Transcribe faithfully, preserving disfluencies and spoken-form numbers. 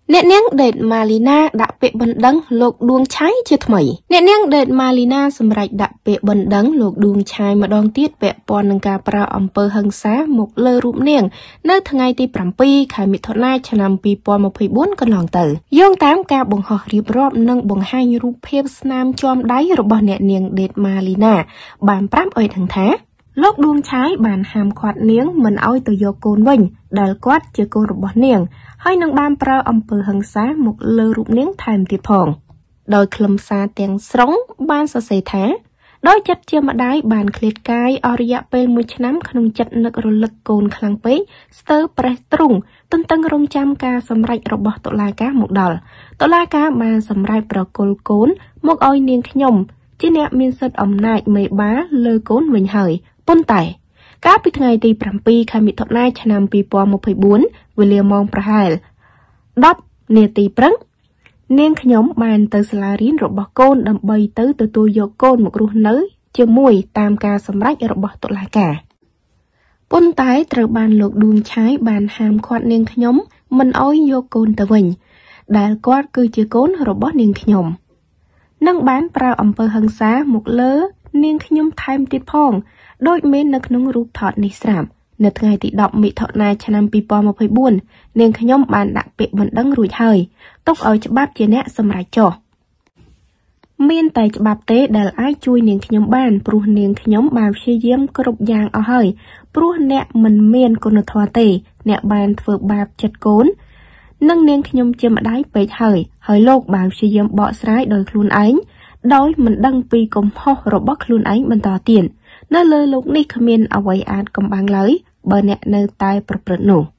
អ្នកនាងដេតម៉ាលីណាដាក់ពាក្យបណ្ដឹងលោកដួងឆាយជាថ្មីអ្នកនាងដេតម៉ាលីណាសម្រាប់ដាក់ពាក្យបណ្ដឹងលោកដួងឆាយម្ដងទៀតពាក់ព័ន្ធនឹងការប្រើអំពើហិង្សាមកលើរូបនាងនៅថ្ងៃទីប្រាំពីរខែមិថុនាឆ្នាំពីរពាន់ម្ភៃបួនកន្លងទៅយោងតាមការបង្ហោះរៀបរាប់និងបង្ហាញរូបភាពស្នាមជាំដៃរបស់អ្នកនាងដេតម៉ាលីណាបានប្រាប់ឲ្យដឹងថាលោកដួងឆាយបានហាមឃាត់នាងមិនឲ្យទៅយកកូនវិញដែលគាត់ជាកូនរបស់នាងហើយនឹងបានប្រើអំពើហិង្សាមកលើរូបនាងថែមទៀតផងដោយខ្លឹមសារទាំងស្រុងបានសរសេរថាដោយចិត្តជាម្ដាយបានឃ្លាតកាយអស់រយៈពេលមួយឆ្នាំក្នុងចិត្តនឹករលឹកកូនខ្លាំងពេកស្ទើរប្រេះទ្រូងទន្ទឹងរង់ចាំការសម្រេចរបស់តុលាការមកដល់តុលាការបានសម្រេចប្រគល់កូនមកឲ្យនាងខ្ញុំជាអ្នកមានសិទ្ធិអំណាចមេបាលើកូនវិញហើយប៉ុន្តែកាលពីថ្ងៃទីប្រាំពីរខែមិថុនាឆ្នាំពីរពាន់ម្ភៃបួនវេលាម៉ោងប្រហែលដប់នាទីព្រឹកនាងខ្ញុំបានទៅសាលារៀនរបស់កូនដើម្បីទៅទទួលយកកូនមករស់នៅជាមួយតាមការសម្រេចរបស់តុលាការប៉ុន្តែត្រូវបានលោកដួងឆាយបានហាមឃាត់នាងខ្ញុំមិនឲ្យយកកូនទៅវិញដែលគាត់គឺជាកូនរបស់នាងខ្ញុំនិងបានប្រើអំពើហិង្សាមកលើនាងខ្ញុំថែមទៀតផងដូចមាននៅក្នុងរូបថតនេះស្រាប់នៅថ្ងៃទីដប់មិថុនាឆ្នាំពីរពាន់ម្ភៃបួននាងខ្ញុំបានដាក់ពាក្យបណ្ដឹងរួចហើយទុកឲ្យច្បាប់ជាអ្នកសម្រេចចុះមានតែច្បាប់ទេដែលអាចជួយនាងខ្ញុំបានព្រោះនាងខ្ញុំបានព្យាយាមគ្រប់យ៉ាងអស់ហើយព្រោះអ្នកមិនមានគុណធម៌ទេអ្នកបានធ្វើបាបចិត្តកូននិងនាងខ្ញុំជាម្ដាយពេកហើយហើយលោកបានព្យាយាមបកស្រាយដោយខ្លួនឯងដោយមិនដឹងពីកំហុសរបស់ខ្លួនឯងបន្តទៀតនៅលើលោកនេះគ្មានអ្វីអាចកំបាំងឡើយបើអ្នកនៅតែប្រព្រឹត្តនោះ